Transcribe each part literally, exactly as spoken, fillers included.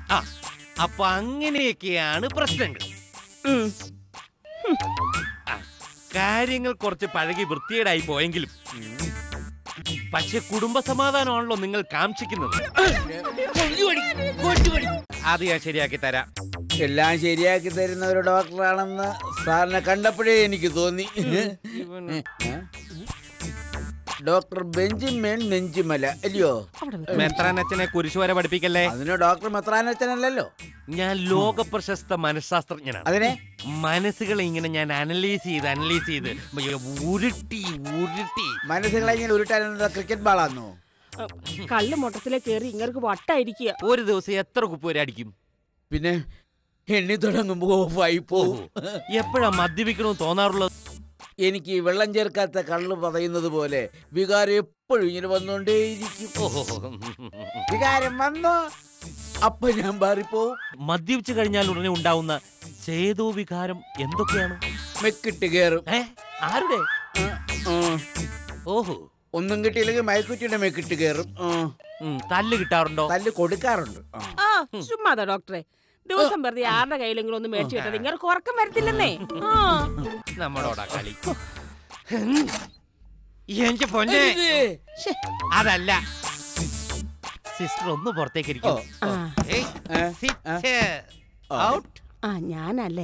അപ്പൊ അങ്ങനെയൊക്കെയാണ് പ്രശ്നങ്ങൾ. കാര്യങ്ങൾ കുറച്ച് പഴകി വൃത്തികേടായി പോയെങ്കിലും പക്ഷെ കുടുംബ സമാധാനമാണല്ലോ നിങ്ങൾ കാക്ഷിക്കുന്നത്. അത് ഞാൻ ശരിയാക്കി തരാം. എല്ലാം ശരിയാക്കി തരുന്ന ഒരു ഡോക്ടറാണെന്ന് സാറിനെ കണ്ടപ്പോഴേ എനിക്ക് തോന്നി. ഡോക്ടർ ബെഞ്ചമിൻ നെഞ്ചിമല അല്ലയോ? മെത്രാനച്ഛനെ കുരിശുവരെ പഠിപ്പിക്കല്ലേ. അതിന് ഡോക്ടർ മെത്രാനച്ഛനല്ലോ. ഞാൻ ലോക പ്രശസ്ത മനഃശാസ്ത്രജ്ഞനാണ്. അതിനെ മനസ്സുകളെ ഇങ്ങനെ ഞാൻ അനലൈസ് ചെയ്ത് അനലൈസ് ചെയ്ത് ഉരുട്ടി ഉരുട്ടി മനസ്സുകളെ ഇങ്ങനെ ഉരുട്ടാനെന്താ ക്രിക്കറ്റ് ബാളാന്നോ? കള്ള് മൊട്ടത്തിലെ കയറി ഇങ്ങർക്ക് വട്ടായിരിക്കുക. ഒരു ദിവസം എത്ര കുപ്പ് വരെ അടിക്കും? പിന്നെ എണ്ണി തുടങ്ങുമ്പോ ഓഫായി പോകും. എപ്പോഴാ മദ്യപിക്കണമെന്ന് തോന്നാറുള്ളത്? എനിക്ക് വെള്ളം ചേർക്കാത്ത കള്ള് പറയുന്നത് പോലെ വികാരം എപ്പോഴും ഇങ്ങനെ വന്നോണ്ടേയിരിക്കും. വികാരം വന്നോ അപ്പൊ ഞാൻ മാറിപ്പോവും. മദ്യപിച്ചു കഴിഞ്ഞാൽ ഉടനെ ഉണ്ടാവുന്ന ചേതോ വികാരം എന്തൊക്കെയാണ്? മെക്കിട്ട് കയറും. ആരുടെ? ഓഹോ, ഒന്നും കിട്ടിയില്ലെങ്കിൽ മയക്കുറ്റിയുടെ മെക്കിട്ട് കയറും. തല്ല് കിട്ടാറുണ്ടോ? തല്ല് കൊടുക്കാറുണ്ട്. ചുമ്മാതാ ഡോക്ടറെ, ദിവസം വെറുതെ ആരുടെ കയ്യിലെങ്കിലും ഒന്ന് മേടിച്ചു കിട്ടാതെ ഇങ്ങനെ ഉറക്കം വരത്തില്ലെന്നേ. നമ്മളോടാ കളി. എന്റെ പൊന്നെ, അതല്ല സിസ്റ്റർ ഒന്ന് പുറത്തേക്ക് ഇരിക്കും. ഞാനല്ലേ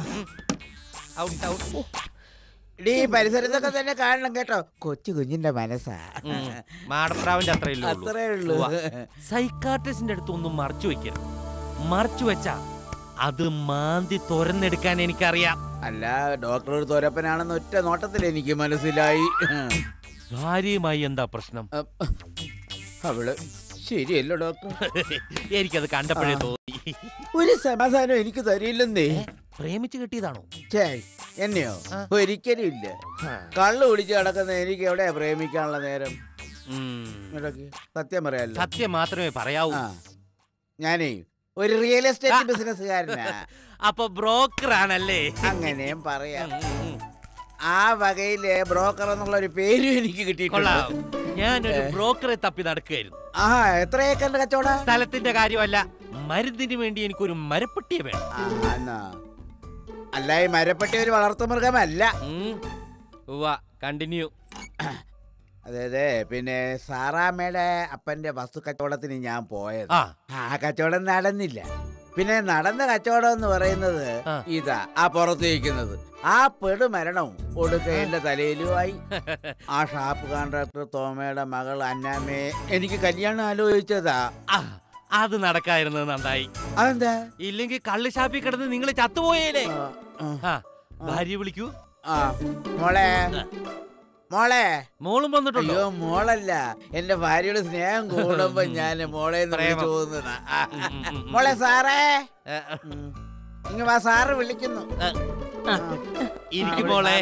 പരിസരത്തൊക്കെ തന്നെ കാണണം കേട്ടോ. കൊച്ചു കുഞ്ഞിന്റെ മനസ്സാ. മാടപ്രാവിന്റെ അത്രയേ അത്രേ ഉള്ളൂ. സൈക്കാട്രിസ്റ്റിന്റെ അടുത്ത് ഒന്നും മറച്ചു വെക്കരുത്. മറച്ചു വെച്ചാ അത് മാന്തി തുറന്നെടുക്കാൻ എനിക്കറിയാം. അല്ല, ഡോക്ടർ ഒരു തോരപ്പനാണെന്ന് ഒറ്റ നോട്ടത്തിൽ എനിക്ക് മനസ്സിലായി. ഭാര്യയുമായി എന്താ പ്രശ്നം? അവള് ശരിയല്ലോ ഡോക്ടർ. എനിക്കത് കണ്ടപ്പോഴേ തോന്നി. ഒരു സമാധാനം എനിക്ക് തരില്ലെന്നേ. പ്രേമിച്ചു കിട്ടിയതാണോ? എന്നെയോ? ഒരിക്കലും ഇല്ല. കള്ളു കുടിച്ച് കിടക്കുന്ന എനിക്ക് എവിടെയാ പ്രേമിക്കാനുള്ള നേരം? സത്യം പറയാലോ. സത്യം മാത്രമേ പറയാവൂ. ഞാനേ ഒരു റിയൽ എസ്റ്റേറ്റ് ബിസിനസ്സുകാരനാ. അപ്പൊ ബ്രോക്കർ ആണല്ലേ? അങ്ങനെയും പറയാം. ആ വകയിലെ ബ്രോക്കർ എന്നുള്ള ഒരു പേരും എനിക്ക് കിട്ടിയിട്ടുണ്ട്. ഞാനൊരു ബ്രോക്കറെ തപ്പി നടക്കുകയായിരുന്നു. ആ, എത്ര ഏക്കറിന്റെ കച്ചവടം? സ്ഥലത്തിന്റെ കാര്യമല്ല, മരുന്നിന് വേണ്ടി എനിക്കൊരു മരപ്പെട്ടിയെ വേണം. അല്ല, ഈ മരപ്പെട്ടി ഒരു വളർത്തു മൃഗമല്ല. കണ്ടിന്യൂ. അതെ അതെ. പിന്നെ സാറാമ്മയുടെ അപ്പന്റെ വസ്തു കച്ചവടത്തിന് ഞാൻ പോയത്. ആ കച്ചവടം നടന്നില്ല. പിന്നെ നടന്ന കച്ചവടം എന്ന് പറയുന്നത് ഇതാ, ആ പുറത്ത് വയ്ക്കുന്നത്. ആ പെടുമരണവും ഒടുക്ക എന്റെ തലയിലുമായി. ആ ഷാപ്പ് കോൺട്രാക്ടർ തോമയുടെ മകൾ അന്നാമ്മയെ എനിക്ക് കല്യാണം ആലോചിച്ചതാ. അത് നടക്കായിരുന്നത് നന്നായി. അതെന്താ? ഇല്ലെങ്കിൽ കള്ള് ഷാപ്പിൽ കിടന്ന് നിങ്ങൾ ചത്തുപോയേലേ. ഭാര്യ വിളിക്കൂ. ആ മോളെ, മോളെ. മോളും വന്നിട്ടുണ്ടോ? അയ്യോ, മോളല്ല, എന്റെ ഭാര്യയുടെ സ്നേഹം കൂടുമ്പോ ഞാൻ മോളെ തോന്നുന്ന. മോളെ സാറേ, ഇങ്ങ വാ, സാറ് വിളിക്കുന്നു. ഇരിക്കും മോളെ.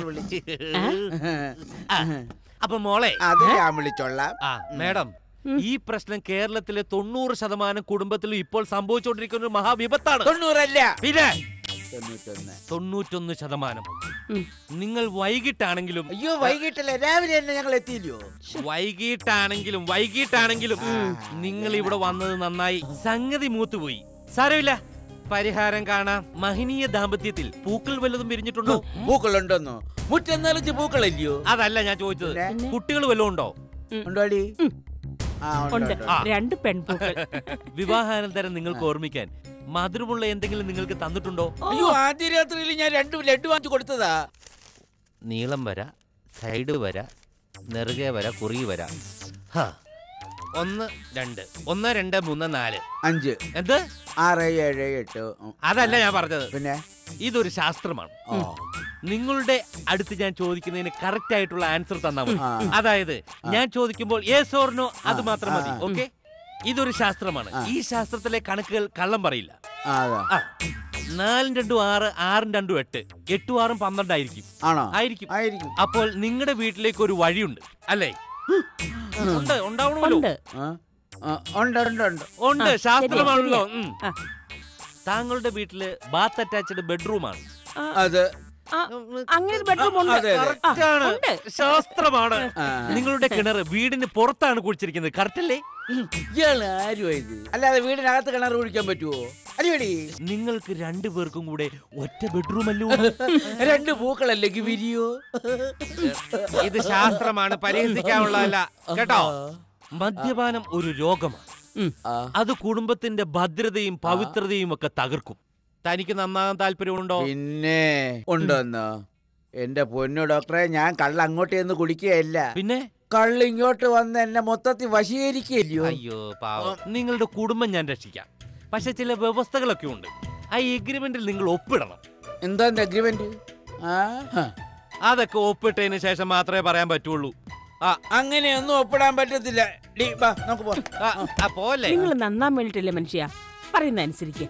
അപ്പൊ മോളെ അത് ഞാൻ വിളിച്ചോളാം. മേഡം, ഈ പ്രശ്നം കേരളത്തിലെ തൊണ്ണൂറ് ശതമാനം കുടുംബത്തിലും ഇപ്പോൾ സംഭവിച്ചുകൊണ്ടിരിക്കുന്ന ഒരു മഹാവിപത്താണ്. തൊണ്ണൂറല്ല, പിന്നെ തൊണ്ണൂറ്റൊന്ന് ശതമാനം. നിങ്ങൾ വൈകിട്ടാണെങ്കിലും. അയ്യോ, വൈകിട്ടല്ലേ, രാവിലെ തന്നെ ഞങ്ങൾ എത്തിയില്ലയോ? വൈകിട്ടാണെങ്കിലും വൈകിട്ടാണെങ്കിലും നിങ്ങൾ ഇവിടെ വന്നത് നന്നായി. സംഗതി മൂത്തുപോയി. സാരമില്ല, പരിഹാരം കാണാം. മഹനീയ ദാമ്പത്യത്തിൽ പൂക്കൾ വല്ലതും വിരിഞ്ഞിട്ടുണ്ടോ? പൂക്കളുണ്ടോന്നോ? മുറ്റം പൂക്കളില്ലയോ? അതല്ല ഞാൻ ചോദിച്ചത്. കുട്ടികൾ വല്ലതും ഉണ്ടോ? ഉണ്ടോടി? രണ്ട് പെൺപൂക്കൾ. വിവാഹാനന്തരം നിങ്ങൾക്ക് ഓർമ്മിക്കാൻ മധുരമുള്ള എന്തെങ്കിലും നിങ്ങൾക്ക് തന്നിട്ടുണ്ടോ? അയ്യോ, ആദ്യ രാത്രിയിൽ ഞാൻ രണ്ട് ലഡു വാങ്ങിച്ചു കൊടുത്തതാ. നീളം വര, സൈഡ് വര, നെറുകെ വര, കുറി വര. ഒന്ന് രണ്ട് ഒന്ന് രണ്ട് മൂന്ന് നാല് അഞ്ച്. എന്ത്? ആറ് ഏഴ് എട്ട്. അതല്ല ഞാൻ പറഞ്ഞത്. പിന്നെ ഇതൊരു ശാസ്ത്രമാണ്. നിങ്ങളുടെ അടുത്ത് ഞാൻ ചോദിക്കുന്നതിന് കറക്റ്റ് ആയിട്ടുള്ള ആൻസർ തന്നാൽ മതി. അതായത് ഞാൻ ചോദിക്കുമ്പോൾ യെസ് ഓർ നോ, അത് മാത്രം മതി. ഓക്കെ? ഇതൊരു ശാസ്ത്രമാണ്. ഈ ശാസ്ത്രത്തിലെ കണക്കുകൾ കള്ളം പറയില്ല. നാലും രണ്ടും ആറ്, ആറും രണ്ടും എട്ട്, എട്ടും ആറും പന്ത്രണ്ടായിരിക്കും. ആയിരിക്കും. അപ്പോൾ നിങ്ങളുടെ വീട്ടിലേക്ക് ഒരു വഴിയുണ്ട് അല്ലേ? ഉണ്ട്, ഉണ്ടാവണമല്ലോ. ഉണ്ട്, ശാസ്ത്രമാണല്ലോ. താങ്കളുടെ വീട്ടില് ബാത്ത് അറ്റാച്ച്ഡ് ബെഡ്റൂമാണ്. അത് അങ്ങനെ ഒരു ബെഡ്റൂം ഉണ്ട്. ശാസ്ത്രമാണ്. നിങ്ങളുടെ കിണർ വീടിന് പുറത്താണ് കുഴിച്ചിരിക്കുന്നത്, കറക്റ്റ് അല്ലേ? ആരും അല്ലാതെ വീടിനകത്ത് കിണർ കുഴിക്കാൻ പറ്റുമോ? അല്ലേടി, നിങ്ങൾക്ക് രണ്ടുപേർക്കും കൂടെ ഒറ്റ ബെഡ്റൂം അല്ലോ. രണ്ട് പൂക്കളല്ലെങ്കിൽ വിരിയോ? ഇത് ശാസ്ത്രമാണ്, പരിഹസിക്കാനുള്ളതല്ല കേട്ടോ. മദ്യപാനം ഒരു രോഗമാണ്. അത് കുടുംബത്തിന്റെ ഭദ്രതയും പവിത്രതയും ഒക്കെ തകർക്കും. തനിക്ക് നന്നാകാൻ താല്പര്യമുണ്ടോ? പിന്നെ ഉണ്ടോന്നോ? എന്റെ പൊന്നു ഡോക്ടറെ, ഞാൻ കള്ള അങ്ങോട്ട് ചെന്ന് കുടിക്കുകയല്ല, പിന്നെ കള്ള് ഇങ്ങോട്ട് വന്ന് എന്നെ മൊത്തത്തിൽ വശീകരിക്കല്ലോ. അയ്യോ പാവം, നിങ്ങളുടെ കുടുംബം ഞാൻ രക്ഷിക്കാം. പക്ഷെ ചില വ്യവസ്ഥകളൊക്കെ ഉണ്ട്. ആ എഗ്രിമെന്റിൽ നിങ്ങൾ ഒപ്പിടണം. എന്താ അഗ്രിമെന്റ്? അതൊക്കെ ഒപ്പിട്ടതിന് ശേഷം മാത്രമേ പറയാൻ പറ്റുള്ളൂ. ആ, അങ്ങനെയൊന്നും ഒപ്പിടാൻ പറ്റത്തില്ല. പോലെ നിങ്ങൾ നന്നാൻ വേണ്ടിട്ടല്ലേ മനുഷ്യ, പറയുന്ന അനുസരിക്ക്.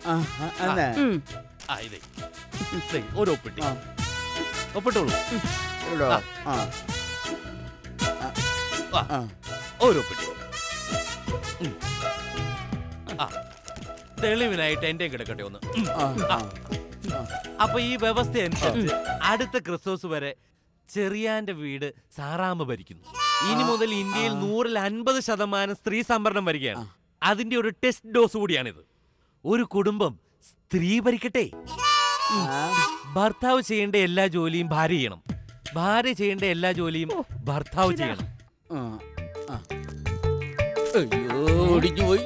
ഒരു ഒപ്പിട്ടി ഒപ്പിട്ടോളൂ. ഒരു ഒപ്പിട്ടി. തെളിവിനായിട്ട് എന്റെയും കിടക്കട്ടെ ഒന്ന്. അപ്പൊ ഈ വ്യവസ്ഥ അനുസരിച്ച് അടുത്ത ക്രിസ്മസ് വരെ ചെറിയാന്റെ വീട് സാറാമ്മ ഭരിക്കുന്നു. ഇനി മുതൽ ഇന്ത്യയിൽ നൂറിൽ അൻപത് ശതമാനം സ്ത്രീ സംവരണം വരികയാണ്. അതിന്റെ ഒരു ടെസ്റ്റ് ഡോസ് കൂടിയാണിത്. ഒരു കുടുംബം സ്ത്രീ ഭരിക്കട്ടെ. ഭർത്താവ് ചെയ്യേണ്ട എല്ലാ ജോലിയും ഭാര്യ ചെയ്യണം, ഭാര്യ ചെയ്യേണ്ട എല്ലാ ജോലിയും ഭർത്താവ് ചെയ്യണം. അയ്യോ, ഒടിഞ്ഞു പോയി.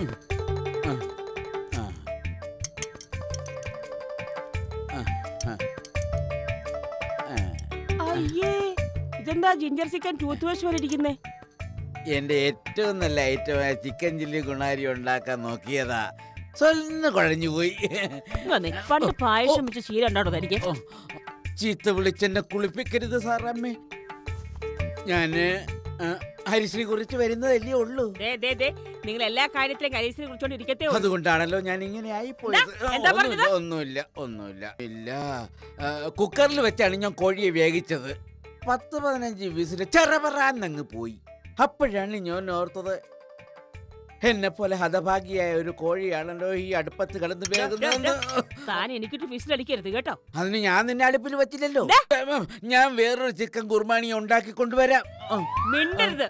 ഇതെന്താ ജിഞ്ചർ ചിക്കൻ ടൂത്ത് വാഷ് പോലെ ഇരിക്കുന്നേ? എന്റെ ഏറ്റവും നല്ല ഐറ്റമായ ചിക്കൻ ചില്ലി ഗുണാരി ഉണ്ടാക്കാൻ നോക്കിയതാ, സ്വന്ന് കുഴഞ്ഞു പോയി. പണ്ട് പായസം വെച്ച് ശീലം ഉണ്ടാടോ തനിക്ക്? ചീത്ത വിളിച്ചെന്നെ കുളിപ്പിക്കരുത് സാറമ്മേ. ഞാന് ഹരിശ്രീ കുറിച്ച് വരുന്നതല്ലേ ഉള്ളൂ. നിങ്ങൾ എല്ലാ കാര്യത്തിലും ഹരിശ്രീ കുറിച്ചോണ്ട് ഇരിക്കത്തേ. അതുകൊണ്ടാണല്ലോ ഞാൻ ഇങ്ങനെ ആയിപ്പോയത്. ഒന്നുമില്ല ഒന്നുമില്ല ഇല്ല. കുക്കറിൽ വെച്ചാണ് ഞാൻ കോഴിയെ വേവിച്ചത്. പത്ത് പതിനഞ്ച് വിസില് ചെറപറാന്നങ്ങ് പോയി. അപ്പോഴാണ് ഞാൻ ഓർത്തത്, എന്നെ പോലെ ഹതഭാഗിയായ ഒരു കോഴിയാണല്ലോ ഈ അടുപ്പത്ത് കിടന്ന് വേകുന്നത്. എനിക്കിട്ട് വിസിലടിക്കരുത് കേട്ടോ. അതിന് ഞാൻ നിന്നെ അടുപ്പിൽ വെച്ചില്ലല്ലോ. ഞാൻ വേറൊരു ചിക്കൻ കുർബാനി ഉണ്ടാക്കി കൊണ്ടുവരാം. മിണ്ടരുത്.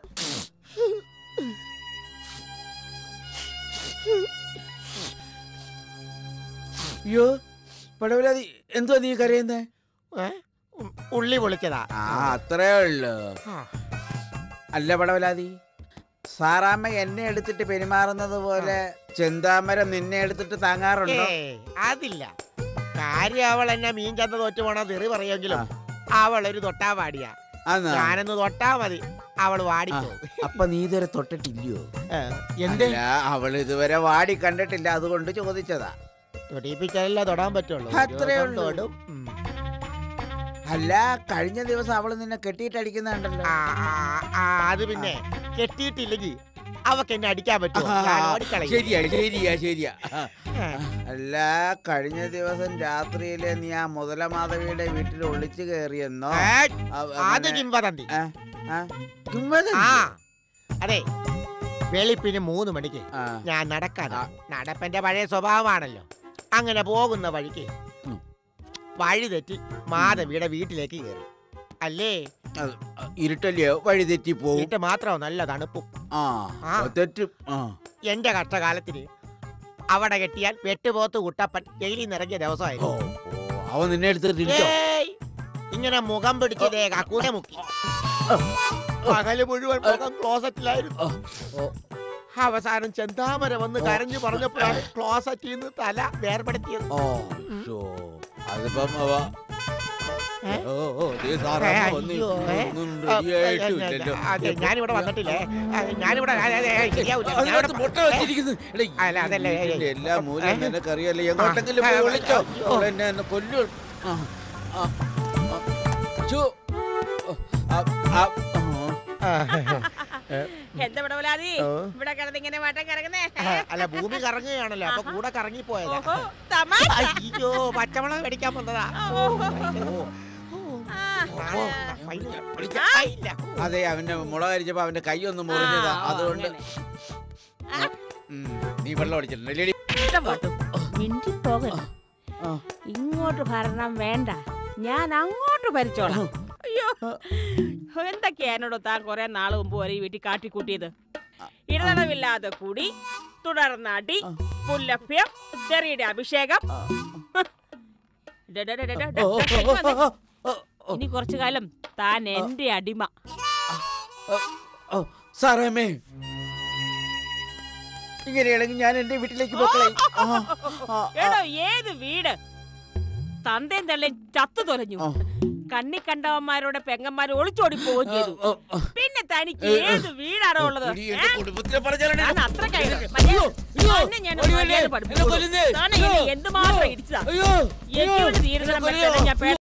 അയ്യോ പടവലാതി, എന്തുവാ നീ കരയുന്നേ? ഉള്ളി പൊളിച്ചതാ. ആ, അത്രേ ഉള്ളു. അല്ല പടവലാതി, സാറാമ്മ എന്നെ എടുത്തിട്ട് പെരുമാറുന്നത് പോലെ ചെന്താമരം നിന്നെ എടുത്തിട്ട് താങ്ങാറുണ്ടോ? അതില്ല. കാര്യം അവൾ എന്നെ മീൻ ചന്ത തോറ്റു പോണ തെറി പറയുമെങ്കിലും അവളൊരു തൊട്ടാ പാടിയാ. ഞാനൊന്ന് തൊട്ടാ മതി, അവള് വാടിപ്പോ. അപ്പൊ നീ ഇതുവരെ തൊട്ടിട്ടില്ലയോ? എന്ത്? അവള് ഇതുവരെ വാടി കണ്ടിട്ടില്ല, അതുകൊണ്ട് ചോദിച്ചതാ. തൊടിപ്പിച്ചാലല്ല തൊടാൻ പറ്റുള്ളൂ. അത്രേ ഉള്ളൂ. അല്ല, കഴിഞ്ഞ ദിവസം അവള് നിന്നെ കെട്ടിയിട്ടടിക്കുന്നുണ്ടല്ലോ. അത് പിന്നെ കെട്ടിയിട്ടില്ലെങ്കിൽ അവക്ക് എന്നെ അടിക്കാൻ പറ്റുമോ? ശരിയാ ശരിയാ ശരിയാ. അല്ല, കഴിഞ്ഞ ദിവസം രാത്രിയില് നീ ആ മുതലമാധവിയുടെ വീട്ടിൽ ഒളിച്ചു കയറിയെന്നോ? അത് കിംവദന്തി. അതെ, വെളുപ്പിന് മൂന്ന് മണിക്ക് ഞാൻ നടക്കാതെ, നടപ്പന്റെ പഴയ സ്വഭാവമാണല്ലോ, അങ്ങനെ പോകുന്ന വഴിക്ക് വഴി തെറ്റി മാധവിയുടെ വീട്ടിലേക്ക് കയറി. അല്ലേ? ഇരുട്ടല്ലയോ, വഴി തെറ്റി പോകും. ഇരുട്ട് മാത്രമോ, നല്ല തണുപ്പും. എന്റെ കഷ്ടകാലത്തിന് അവിടെ കെട്ടിയാൽ വെട്ടുപോത്ത് കുട്ടപ്പൻ ജയിലിൽ നിറങ്ങിയ ദിവസമായിരുന്നു. അവൻ നിന്നെ എടുത്തിട്ട് ഇങ്ങനെ മുഖം പിടിച്ചതേ കക്കൂനെ മുക്കി. പകല് മുഴുവൻ മുഖം ക്ലോസറ്റിലായിരുന്നു. അവസാനം ചെന്താമര വന്ന് കരഞ്ഞു പറഞ്ഞപ്പോഴാണ് ക്ലോസറ്റിൽ നിന്ന് തല വേർപെടുത്തിയത്. അതിപ്പം ഞാനിവിടെ വന്നിട്ടില്ലേ? ഞാനിവിടെ എല്ലാ മൂലം നിനക്കറിയാലോ. എങ്ങോട്ടെങ്കിലും വിളിച്ചോ, എന്നെ കൊല്ലു. എന്താ പടവലാതി ഇവിടെ കിടന്നിങ്ങനെ വട്ടം കറങ്ങുന്നേ? അല്ല, ഭൂമി കറങ്ങുകയാണല്ലോ, അപ്പൊ കൂടെ കറങ്ങിപ്പോയതാ. അയ്യോ, പച്ചമുളക് മേടിക്കാൻ വന്നതാ. അതെ, അവന്റെ മുളക് അരിച്ചപ്പോ അവന്റെ കൈ ഒന്ന് മുറിഞ്ഞതാ, അതുകൊണ്ട്. നീ വെള്ളം അടിച്ചിട്ടുണ്ടല്ലേ? ഇങ്ങോട്ട് ഭരണം വേണ്ട, ഞാൻ അങ്ങോട്ട് ഭരിച്ചോളാം. അയ്യോ, എന്തൊക്കെയാ എന്നോട് താൻ കുറെ നാള് മുമ്പ് വരെ ഈ വീട്ടിൽ കാട്ടിക്കൂട്ടിയത്. ഇടതടവില്ലാതെ കൂടി, തുടർന്നടി, പുല്ലഭ്യം, ചെറിയുടെ അഭിഷേകം. ഇനി കുറച്ചു കാലം താൻ എന്റെ അടിമ. സാറേമേ, ഇങ്ങനെയാണെങ്കിൽ ഞാൻ എന്റെ വീട്ടിലേക്ക് പോക്കളെ. എടോ, ഏത് വീട്? തന്തേം തള്ളേം ചത്തു തൊലഞ്ഞു. കണ്ണി കണ്ടവന്മാരോടെ പെങ്ങന്മാർ ഒളിച്ചോടി പോവുകയും ചെയ്തു. പിന്നെ തനിക്ക് ഏത് വീടാണോ ഉള്ളത്? എന്തുമാത്രം ഇടിച്ചതാ. എനിക്ക് തീരുന്ന